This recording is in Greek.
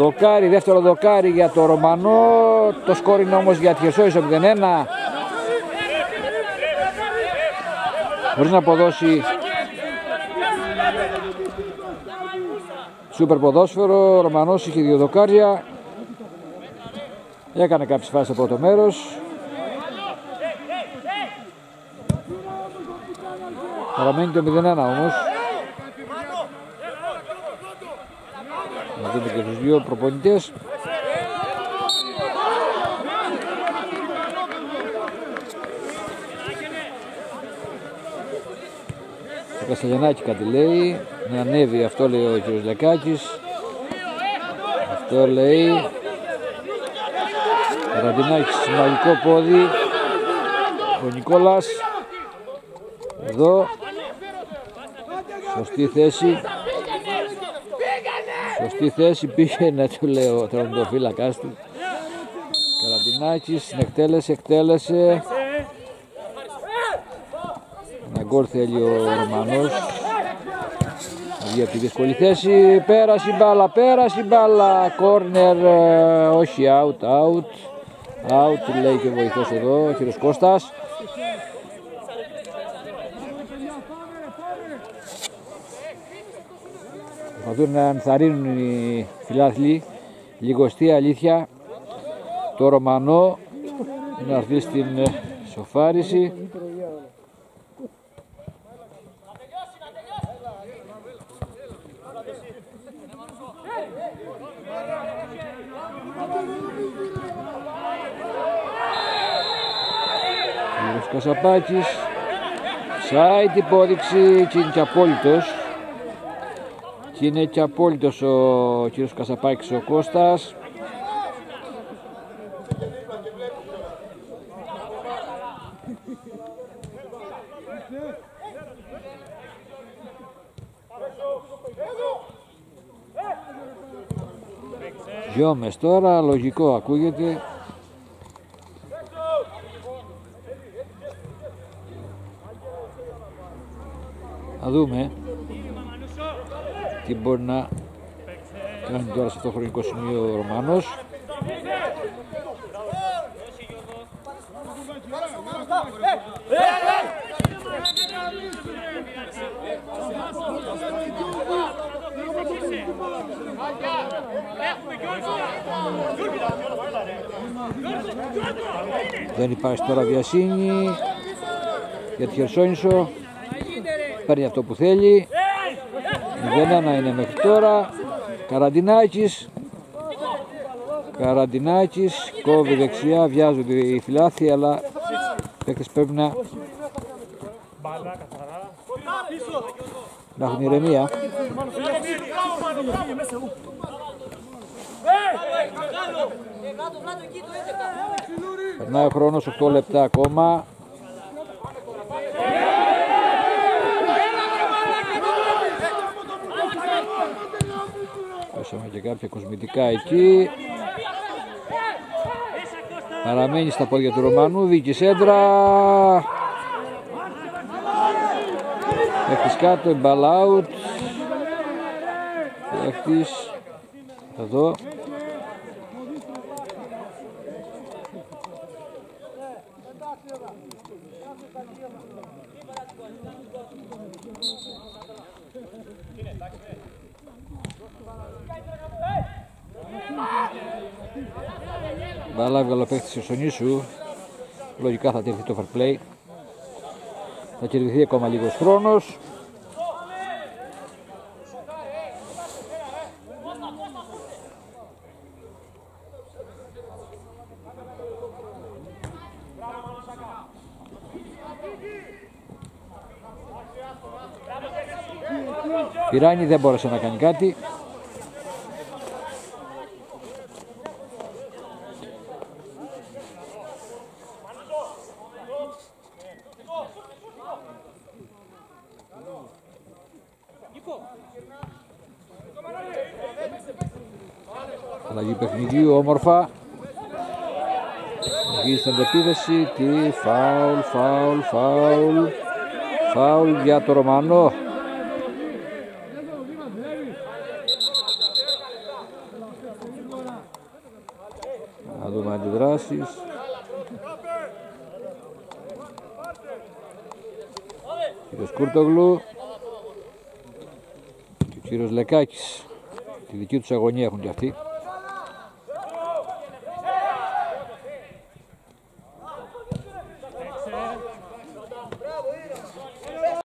Δοκάρι, δεύτερο δοκάρι για το Ρωμανό. Το σκορ είναι όμως για τη Χερσόνησο 0-1. Χωρίς να αποδώσει σούπερ ποδόσφαιρο. Ο Ρωμανός είχε 2 δοκάρια. Έκανε κάποιες φάσεις από το μέρος. Παραμένει το 0-1 όμως. Να δούμε και τους δύο προπονητές. Ο Καστελιανάκη κάτι λέει. Να ανέβει, αυτό λέει ο κ. Λεκάκης. Αυτό λέει. Καραντινάκης, μαγικό πόδι. Ο Νικόλας. Εδώ. Σωστή θέση. Σωστή θέση πήγαινε, του λέει ο τερματοφύλακας του. Καραντινάκης, εκτέλεσε. Ένα γκολ θέλει ο Ρωμανός. Βγει από τη δύσκολη θέση. Πέρασε η μπάλα. Κόρνερ, όχι, out. Out λέει και ο βοηθός εδώ, ο κύριος Κώστας. Προσπαθούν να ενθαρρύνουν οι φιλάθλοι. Λιγοστή αλήθεια. Το Ρωμανό να έρθει στην σοφάριση. Ο Κασαπάκης. Side υπόδειξη και είναι και απόλυτος. Και είναι και απόλυτος ο κύριος Κασαπάκης, ο Κώστας. Γιόμες τώρα, λογικό ακούγεται. Θα δούμε τι μπορεί να κάνει τώρα σε αυτό το χρονικό σημείο ο Ρωμανός. Δεν υπάρχει τώρα βιασύνη για τη Χερσόνησο. Παίρνει αυτό που θέλει. 0-1 είναι μέχρι τώρα. Καραντινάκης κόβει δεξιά, βιάζονται οι φιλάθλοι, αλλά οι παίκτες πρέπει να έχουν ηρεμία. Περνάει ο χρόνος, 8 λεπτά ακόμα. Πέσαμε και κάποια κοσμητικά εκεί. Παραμένει στα πόδια του Ρωμανού, δίκη σέντρα. Παίχτης κάτω, ball out. Παίχτης εδώ. Μπάλα έβγαλε ο παίκτης ο Σονίσου. Λογικά θα τηρηθεί το fair play. Θα κερδιθεί ακόμα λίγος χρόνος. Πυράνη δεν μπόρεσε να κάνει κάτι. Αλλαγή παιχνιδιού, όμορφα. Βγει στην αντεπίθεση. Τι φάουλ για το Ρωμανό. Να δούμε αντιδράσεις. Ο κύριος Κούρτογλου και ο κύριος Λεκάκης. Τη δική τους αγωνία έχουν και αυτοί.